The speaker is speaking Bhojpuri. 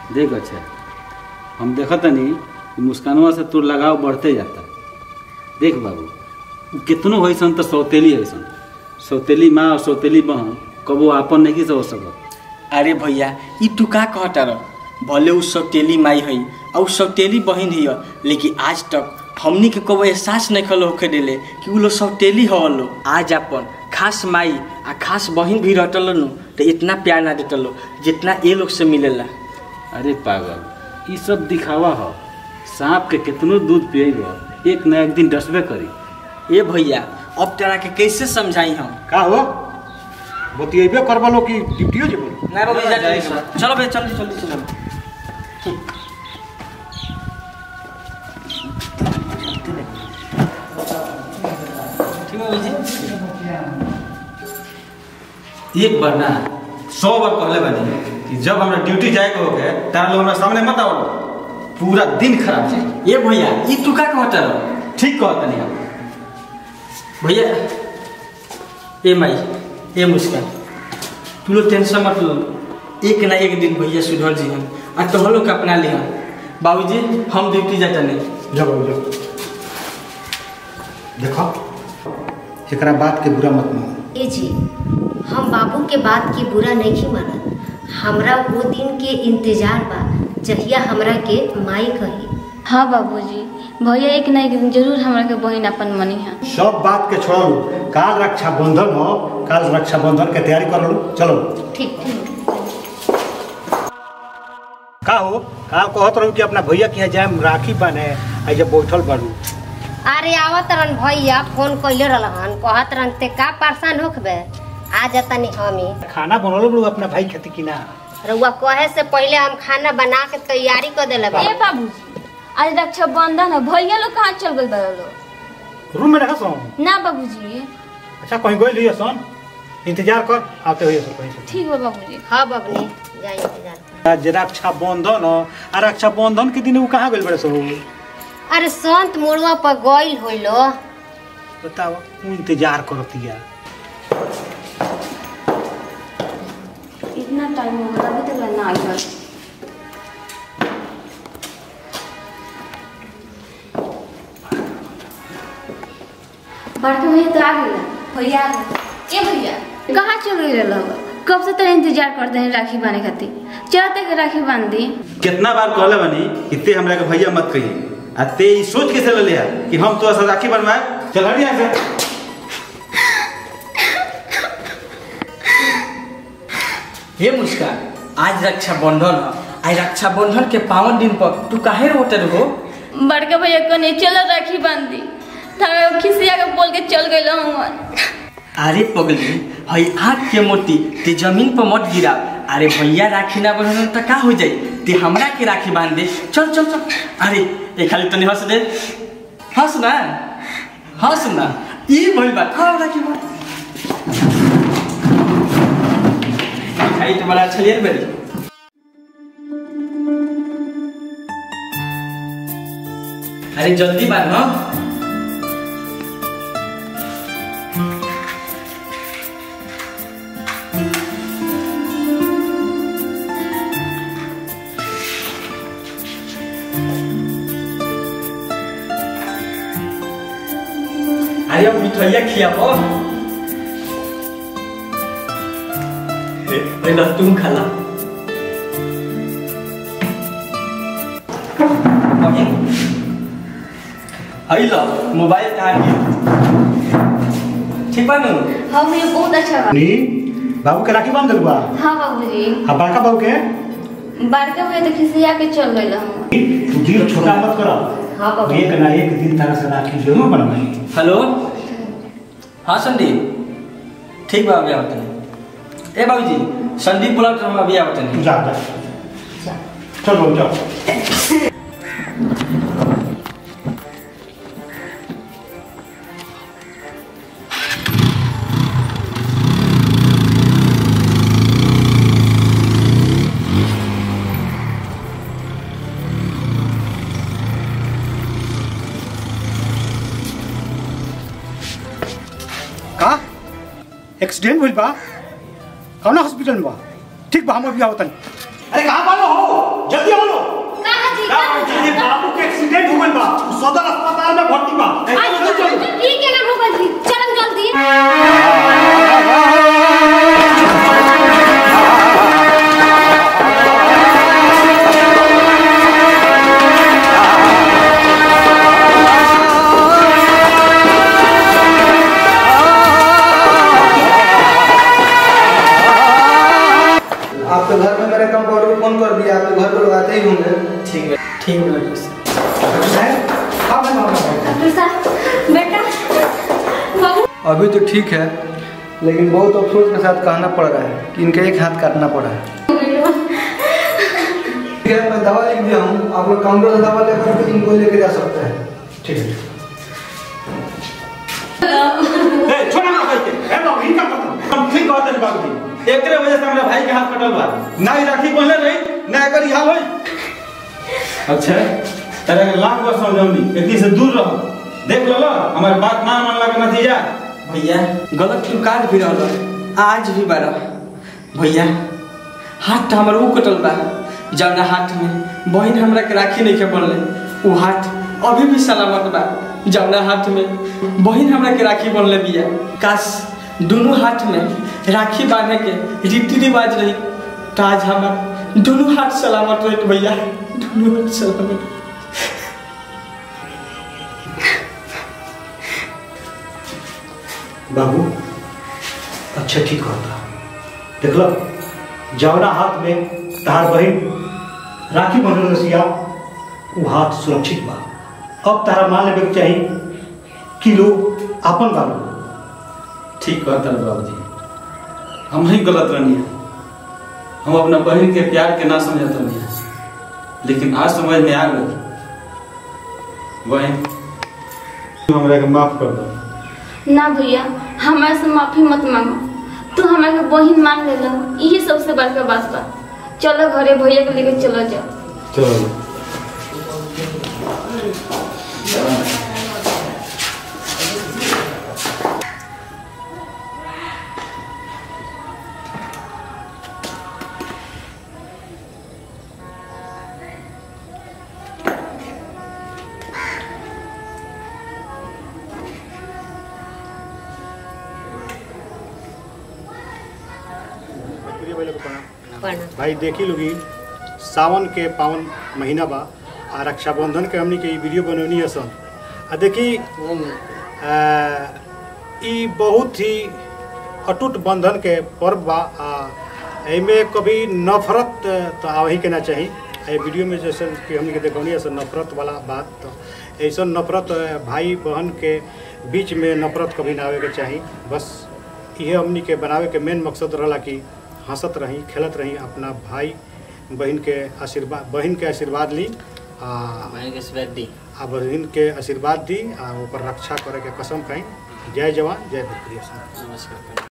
देख अच्छा हम देखत नहीं कि मुस्कानवा से तोर लगाव बढ़ते जाता। देख बाबू कितनो होइसन तो सौतेली होइसन, सौतेली माँ और सौतेली बहन कबो आपन नहीं हो सकत। अरे भैया ई तू का कहता रह, भले उ सौतेली माई है और सौतेली बहन है, लेकिन आज तक हमनी के कबो एहसास नहीं खलो होके दिले कि उ लोग सौतेली हलो। आज अपन खास माई आ खास बहन भी रहतलो नु तो इतना प्यार ना देतलो जितना ये लोग से मिलेला। अरे पागल, ये सब दिखावा हो। सांप के कितनो दूध पिएगा एक न एक दिन डसबे करी। ए भैया अब तेरा के कैसे समझाई हम? का हो बतियेबे करबलो कि ड्यूटियो जेबो? ना बाबू चलो बे जल्दी जल्दी चलो। ठीक है जी। एक बार ना 100 बार कहले बानी कि जब हमरा ड्यूटी जाए के होके तारा लोग हमरा सामने मत आओ, पूरा दिन खराब जाए। ये भैया ये तू का कहता रह? ठीक कहता नहीं हम भैया। ए माई ए मुस्कान तू लोग टेंशन मत लो, एक ना एक दिन भैया सुधर जी हम आ तो लोग के अपना लिया। बाबूजी हम ड्यूटी जाता नहीं। जाओ जाओ। देखो एकरा बात के बुरा मत मानो। ए जी हम बाबू के बात की बुरा नहीं मानत। हमरा वो दिन के इंतजार बा जहिया हमरा के माई कही। हाँ बाबूजी, भैया एक ना एक दिन जरूर हमरा के बहन अपन मनी है। सब बात के छोड़ो, काल रक्षाबंधन हो, काल रक्षाबंधन के तैयारी कर लो। चलो ठीक ठीक। का हो काल कहत रहू कि अपना भैया के यहाँ जाए राखी बने आ जब बैठल बाड़ू। अरे आवत रहन भैया फोन कइले रहन, कहत रहन ते का परेशान होखबे आ जतनी हमी। खाना बनल बड़ू अपना भाई खातिर कि ना? रउआ कहे से पहले हम खाना बना के तैयारी कर देले बा। ए बाबूजी आज रक्षाबंधन है, भैया लोग कहाँ चल गए बा लोग? रूम में रखा सो ना बाबूजी। अच्छा कहीं गई लियो सन, इंतजार कर आते होइए सब कहीं से। ठीक बा बाबूजी। हाँ बबनी जाई इंतजार कर। आज रक्षाबंधन हो, आ रक्षाबंधन के दिन वो कहाँ गइल बड़े सो? अरे संत मोड़वा पर गइल होइलो। बताओ वो इंतजार करतिया। इतना टाइम हो गया अभी तक ना आई। बड़का भैया तो आ गया। भैया ए भैया कहाँ चल गए लोग? कब से तेरा इंतजार करते हैं राखी बांधने खातिर। चलते के राखी बांध दी। कितना बार कहले बानी कि ते हमरा के भैया मत कही, आ ते ई सोच के चल लिया कि हम तोरा से राखी बनवाए। चल हट यहाँ से। हे मुस्कान आज रक्षाबंधन है, आज रक्षाबंधन के पावन दिन पर तू काहे रोते रहो? बड़का भैया को नहीं चलो राखी बांध दी। था खिसिया के बोल के चल गए हूँ। अरे पगली हई आँख के मोती ते जमीन पर मत गिरा। अरे भैया राखी ना बंधन तो का हो जाई, ते हमरा के राखी बांध दे। चल चल चल। अरे ए खाली तनी हंस दे, हंस ना हंस ना। ई भइल बात हाँ राखी बांध। खाई तो बड़ा अच्छा लिया मेरी। अरे जल्दी बांध ना। अरे अब मिठाइया खियाबो। पहले तुम खाला। आई लो मोबाइल कहाँ गया? ठीक बा नु? हाँ भैया बहुत अच्छा बा। नी बाबू के राखी बांध देलबा? हाँ बाबूजी। आ बड़का बाबू के? बड़का भैया तो खिसिया के चल गए हूँ। तू दिल छोटा मत करो। हाँ बाबू। एक ना एक दिन तारा से राखी जरूर बनवाई। हेलो हाँ संदीप ठीक बा अभी आवत नहीं। ए बाबूजी संदीप बोला तो हम अभी आवत तू नहीं। जा जा चल बाबू जाओ। का एक्सीडेंट हुई बा? कौन हॉस्पिटल में बा? ठीक बा हम अभी आवतन। अरे कहाँ बालो हो? जल्दी एक्सीडेंट हो गइल बा सदर अस्पताल में भर्ती बा ठीक है ना भूगल जी चल जल्दी आपके घर में मेरे कंपाउंडर को फोन कर दिया, आपके घर को लगाते ही होंगे। ठीक है डॉक्टर साहब। डॉक्टर साहब बेटा बाबू अभी तो ठीक है, लेकिन बहुत अफसोस के साथ कहना पड़ रहा है कि इनका एक हाथ काटना पड़ा है। ठीक है, मैं दवा लिख दिया हूँ, आप लोग काउंटर से दवा लेकर के इनको लेके जा सकते हैं। ठीक है। छोड़ा ना भाई के ए बाबू इनका मतलब हम ठीक कहते हैं बाबूजी, एकरे वजह से हमरा भाई के हाथ कटल बा, ना ही राखी पहले रही ना एकर हाल होई। अच्छा तेरे के लाख बार समझौनी, इतनी से दूर रहो, देख लो हमारे बात ना मानला के नतीजा। भैया गलत तू काट भी रहल आज भी बारा भैया हाथ हमर वो कटल बा जौना हाथ में बहन हमरा के राखी नहीं के बनले वो हाथ अभी भी सलामत बा जौना हाथ में बहन हमरा के राखी बनले बिया। काश दोनों हाथ में राखी बांधे के रीति रिवाज रही तो आज हमार दोनों हाथ सलामत रही भैया, दोनों हाथ सलामत। बाबू अच्छा ठीक होता देख लो जवना हाथ में तार बहन राखी बंधल रसिया वो हाथ सुरक्षित बा। अब तारा मान लेवे के चाहिए कि लोग अपन बाबू ठीक कहता है बाबूजी, हम ही गलत रहनी है, हम अपना बहन के प्यार के ना समझत रहनी है, लेकिन आज समझ में आ गई। बहन हमरा के माफ कर दो। ना भैया हमारे से माफी मत मांगो, तू हमारे बहन मान ले लो, ये सबसे बड़का बात बा। चलो घरे भैया को लेकर चलो जाओ। चलो भाई देखी लोगी सावन के पावन महीना बा आ रक्षाबंधन के हमनी के वीडियो बनौनी है सन आ देखी ई बहुत ही अटूट बंधन के पर्व बा आ एमे कभी नफरत तो आवही के ना चाहिए। ए वीडियो में जैसे कि हमनी के देखौनी है नफरत वाला बात, तो ऐसा नफरत भाई बहन के बीच में नफरत कभी ना आवे के चाहिए। बस ये हमनी के बनावे के मेन मकसद रहला कि हंसत रही खेलत रही, अपना भाई बहन के आशीर्वाद ली आ बहन के आशीर्वाद दी आ ऊपर रक्षा करे के कसम खाई। जय जवान जय भीम। नमस्कार।